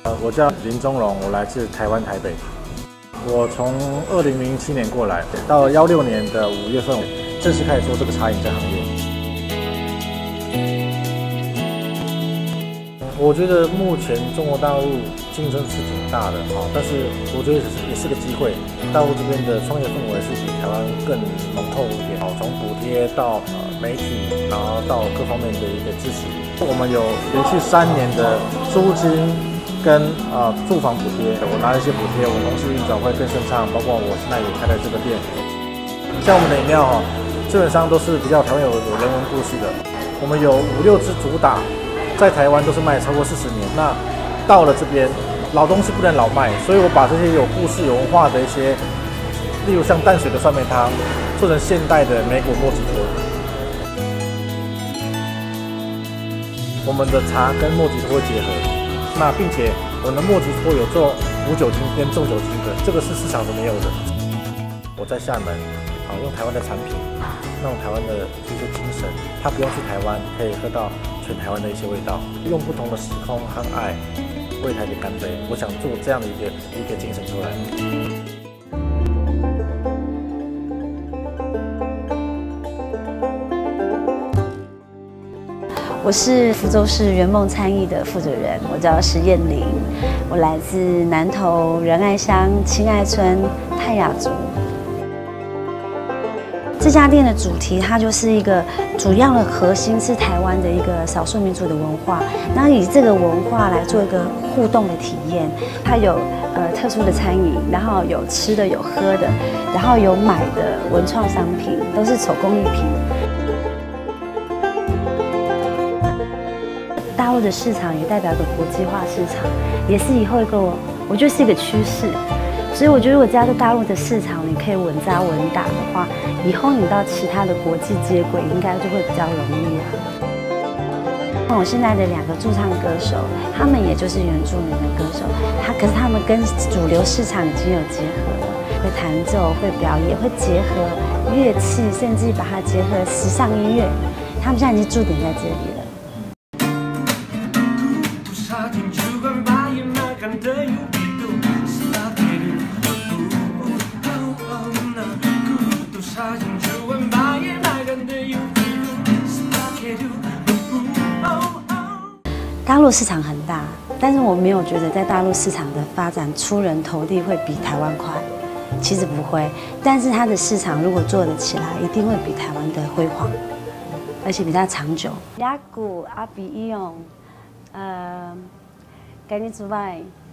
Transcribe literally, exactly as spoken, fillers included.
呃，我叫林宗荣，我来自台湾台北。我从二零零七年过来，到幺六年的五月份正式开始做这个茶饮这行业。我觉得目前中国大陆竞争是挺大的哈，但是我觉得也是个机会。大陆这边的创业氛围是比台湾更浓厚一点，从补贴到呃媒体，然后到各方面的一个支持。我们有连续三年的租金跟呃住房补贴，我拿了一些补贴，我公司运转会更顺畅。包括我现在也开了这个店。像我们的饮料哈，基本上都是比较台湾有有人文故事的。我们有五六支主打。在台湾都是卖超过四十年，那到了这边，老东西不能老卖，所以我把这些有故事、有文化的一些，例如像淡水的酸梅汤，做成现代的莓果莫吉托。我们的茶跟莫吉托结合，那并且我们的莫吉托有做无酒精跟重酒精的，这个是市场上没有的。我在厦门，啊，用台湾的产品，用台湾的这些精神，他不用去台湾，可以喝到全台湾的一些味道，用不同的时空和爱为台北干杯。我想做这样的一个一个精神出来。 我是福州市圆梦餐艺的负责人，我叫石燕玲，我来自南投仁爱乡亲爱村泰雅族。这家店的主题，它就是一个主要的核心是台湾的一个少数民族的文化，然后以这个文化来做一个互动的体验。它有呃特殊的餐饮，然后有吃的有喝的，然后有买的文创商品，都是手工艺品。大陆的市场也代表着国际化市场，也是以后一个我觉得是一个趋势。所以我觉得，如果加入大陆的市场，你可以稳扎稳打的话，以后你到其他的国际接轨，应该就会比较容易啊。我现在的两个驻唱歌手，他们也就是原住民的歌手，他可是他们跟主流市场已经有结合了，会弹奏、会表演、会结合乐器，甚至把它结合时尚音乐。他们现在已经驻点在这里了。大陆市场很大，但是我没有觉得在大陆市场的发展出人头地会比台湾快，其实不会。但是它的市场如果做得起来，一定会比台湾的辉煌，而且比它长久。雅古阿比伊用，呃，给你主办。